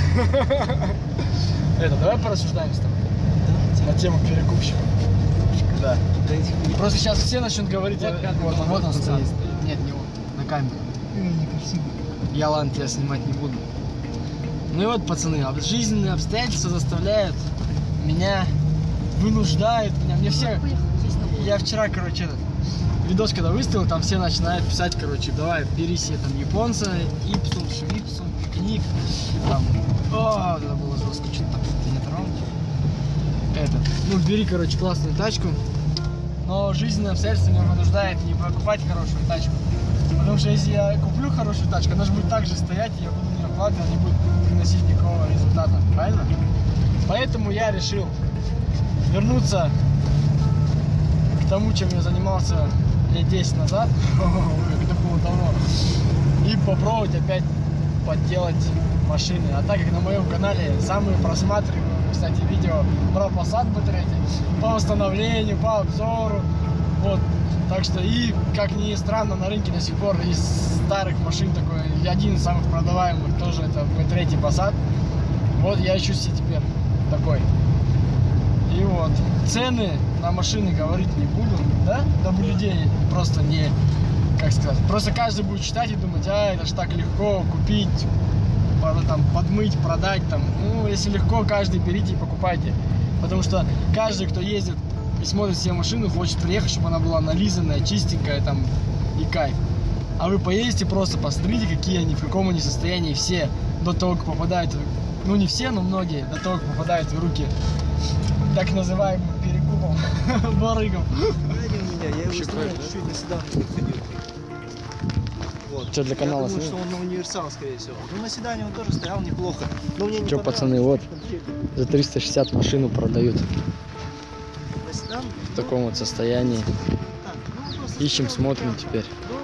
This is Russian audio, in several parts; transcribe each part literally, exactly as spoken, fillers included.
Это, давай порассуждаем с тобой на тему перекупщиков. Да. Просто сейчас все начнут говорить, вот, вот, вот, вот он стоит. Нет, не он, на камеру. Я, ладно, тебя снимать не буду. Ну и вот, пацаны, жизненные обстоятельства заставляют меня, вынуждают меня. Мне все... Я вчера, короче, этот видос, когда выставил, там все начинают писать, короче, давай, бери себе там японца, ипсум, швипсум, книг, там, о, это было жестко, что-то там, ты не оторвал? Этот, ну, бери, короче, классную тачку, но жизненные обстоятельства меня вынуждают не покупать хорошую тачку, потому что если я куплю хорошую тачку, она же будет так же стоять, и я буду не оплатить, она не будет приносить никакого результата, правильно? Поэтому я решил вернуться к тому, чем я занимался лет десять назад, это было давно, и попробовать опять подделать машины. А так как на моем канале самые просматриваемые, кстати, видео про Passat би три, по восстановлению, по обзору, вот, так что, и, как ни странно, на рынке до сих пор из старых машин такой, один из самых продаваемых тоже это би три Passat, вот я ищу себе теперь такой. И вот, цены на машины говорить не буду, да, дабы людей просто не, как сказать, просто каждый будет читать и думать, а, это ж так легко купить, там, подмыть, продать, там, ну, если легко, каждый берите и покупайте, потому что каждый, кто ездит и смотрит себе машину, хочет приехать, чтобы она была нализанная, чистенькая, там, и кайф. А вы поедете просто, посмотрите, какие они, в каком они состоянии все до того, как попадают, ну, не все, но многие, до того, как попадают в руки так называемым перекупом барыгов. Я его снимаю, чуть-чуть на седан ходил. Вот. Что для канала? Я думаю, что он на универсал, скорее всего. Ну, на седане он тоже стоял неплохо. Но мне не Что, пацаны, вот за триста шестьдесят машину продают. На седан? В таком вот состоянии. А, ну, ищем, смотрим теперь.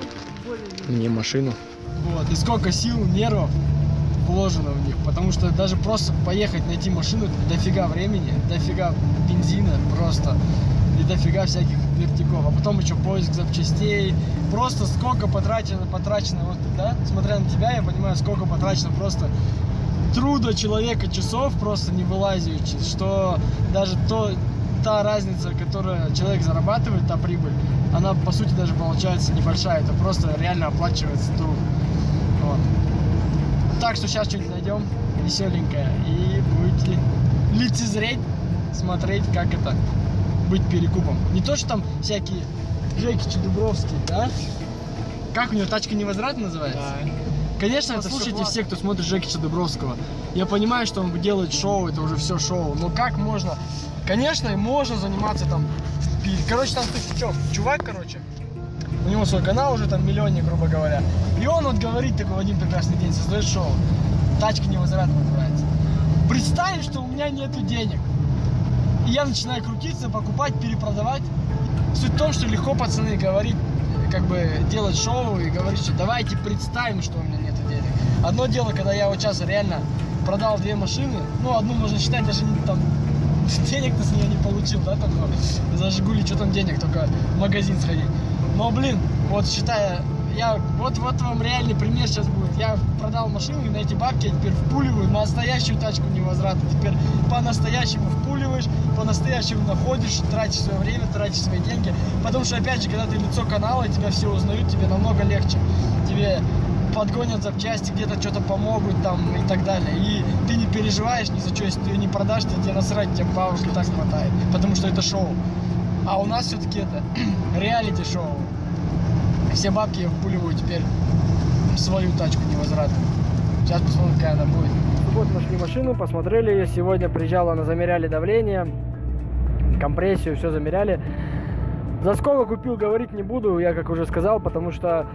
Мне машину. Вот, и сколько сил, нервов вложено в них, потому что даже просто поехать найти машину, дофига времени, дофига бензина просто, и дофига всяких вертиков, а потом еще поиск запчастей, просто сколько потрачено, потрачено, вот, да, смотря на тебя, я понимаю, сколько потрачено просто труда человека, часов просто не вылазящих, что даже то, та разница, которую человек зарабатывает, та прибыль, она по сути даже получается небольшая, это просто реально оплачивается труд. Вот. Так что сейчас что-нибудь найдем веселенькое и будете лицезреть, смотреть, как это быть перекупом. Не то, что там всякие Жекичи Дубровские, да? Как у него тачка невозвратная называется? Да. Конечно, это слушайте все, кто смотрит Жекича Дубровского. Я понимаю, что он делает шоу, это уже все шоу. Но как можно? Конечно, можно заниматься там. Короче, там что, чувак, короче. У него свой канал уже там миллионник, грубо говоря. И он вот говорит такой в один прекрасный день, создает шоу. Тачка невозвратно называется. Представим, что у меня нету денег. И я начинаю крутиться, покупать, перепродавать. Суть в том, что легко, пацаны, говорить, как бы делать шоу и говорить, что давайте представим, что у меня нету денег. Одно дело, когда я вот сейчас реально продал две машины, ну, одну можно считать, даже не там, денег-то с нее не получил, да, только за Жигули, что там денег, только в магазин сходить. Но, блин, вот считая, я, вот, вот вам реальный пример сейчас будет. Я продал машину, и на эти бабки я теперь впуливаю настоящую тачку невозвратно. Теперь по-настоящему впуливаешь, по-настоящему находишь, тратишь свое время, тратишь свои деньги. Потому что, опять же, когда ты лицо канала, тебя все узнают, тебе намного легче. Тебе подгонят запчасти, где-то что-то помогут там и так далее. И ты не переживаешь ни за что, если ты ее не продашь, то тебе насрать, тебе бабушки так хватает. Потому что это шоу. А у нас все-таки это реалити-шоу. Все бабки я впуливаю теперь в свою тачку невозвратную. Сейчас посмотрим, какая она будет. Вот нашли машину, посмотрели ее. Сегодня приезжала, она замеряли давление, компрессию, все замеряли. За сколько купил, говорить не буду, я как уже сказал, потому что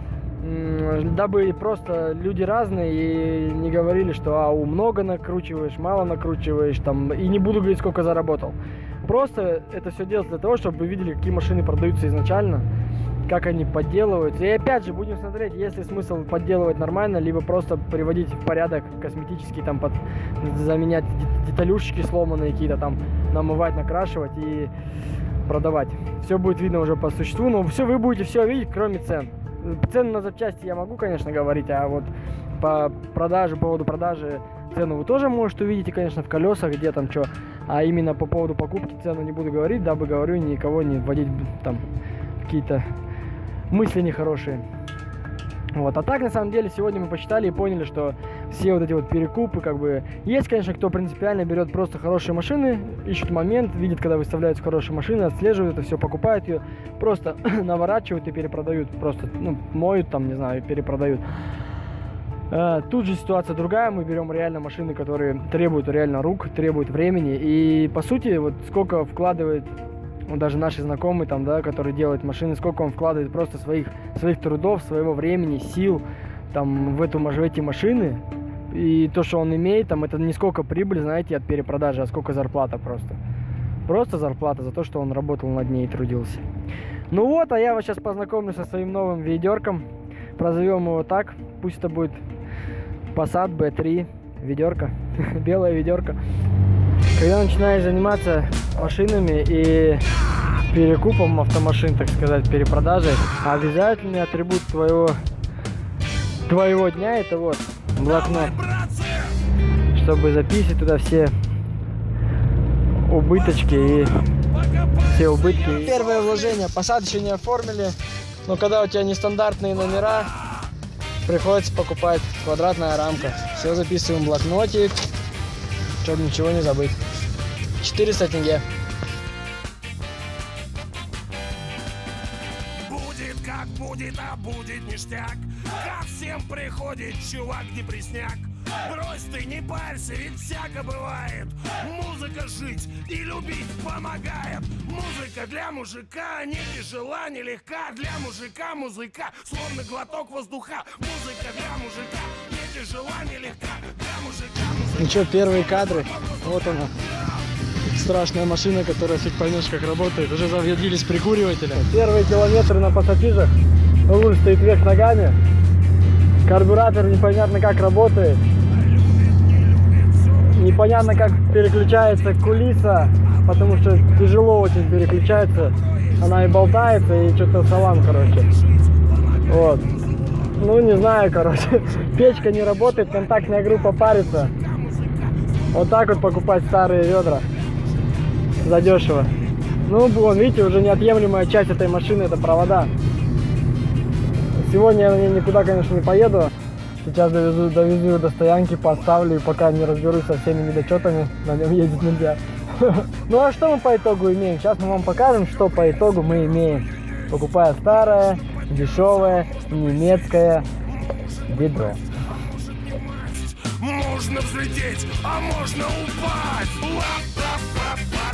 дабы просто люди разные и не говорили, что ау, много накручиваешь, мало накручиваешь, там, и не буду говорить, сколько заработал. Просто это все делается для того, чтобы вы видели, какие машины продаются изначально, как они подделываются. И опять же, будем смотреть, есть ли смысл подделывать нормально, либо просто приводить в порядок косметический, там, под, заменять деталюшечки сломанные какие-то, там, намывать, накрашивать и продавать. Все будет видно уже по существу, но все вы будете все видеть, кроме цен. Цены на запчасти я могу, конечно, говорить, а вот по продаже, по поводу продажи цену вы тоже, может, увидите, конечно, в колесах, где там что. А именно по поводу покупки цену не буду говорить, дабы, говорю, никого не вводить там какие-то мысли нехорошие. Вот, а так, на самом деле, сегодня мы посчитали и поняли, что все вот эти вот перекупы, как бы, есть, конечно, кто принципиально берет просто хорошие машины, ищет момент, видит, когда выставляются хорошие машины, отслеживают это все, покупают ее, просто наворачивают и перепродают, просто, ну, моют там, не знаю, и перепродают. А, тут же ситуация другая, мы берем реально машины, которые требуют реально рук, требуют времени, и, по сути, вот сколько вкладывает... Вот даже наши знакомые там, да, которые делают машины, сколько он вкладывает просто своих, своих трудов, своего времени, сил там в, эту, в эти машины. И то, что он имеет, там, это не сколько прибыль, знаете, от перепродажи, а сколько зарплата просто. Просто зарплата за то, что он работал над ней и трудился. Ну вот, а я вас сейчас познакомлю со своим новым ведерком. Прозовем его так, пусть это будет Passat би три, ведерко, белое ведерко. Когда начинаешь заниматься машинами и перекупом автомашин, так сказать, перепродажей, обязательный атрибут твоего, твоего дня — это вот блокнот, чтобы записывать туда все убыточки и все убытки. Первое вложение. Passat еще не оформили, но когда у тебя нестандартные номера, приходится покупать квадратная рамка. Все записываем в блокнотик, чтобы ничего не забыть. четыреста тенге. Будет как будет, а будет ништяк. Ко всем приходит чувак депресняк. Брось ты, не парься, ведь всяко бывает. Музыка жить и любить помогает. Музыка для мужика не тяжела, не легка. Для мужика музыка, словно глоток воздуха. Музыка для мужика не тяжела, не легка. Для мужика музыка. Ну что, первые кадры. Вот она. Страшная машина, которая фиг поймешь, как работает. Уже заводились прикуриватели. Первые километры на пассатижах. Руль стоит вверх ногами. Карбюратор непонятно как работает. Непонятно как переключается кулиса, потому что тяжело очень переключается. Она и болтается, и что-то салам, короче. Вот. Ну, не знаю, короче. Печка не работает, контактная группа парится. Вот так вот покупать старые ведра. Задешево. Ну, вон, видите, уже неотъемлемая часть этой машины — это провода. Сегодня я на ней никуда, конечно, не поеду. Сейчас довезу, довезу ее до стоянки, поставлю, и пока не разберусь со всеми недочетами, на нем ездить нельзя. Ну а что мы по итогу имеем? Сейчас мы вам покажем, что по итогу мы имеем, покупая старое, дешевое, немецкое ведро. Можно взлететь, а можно упасть.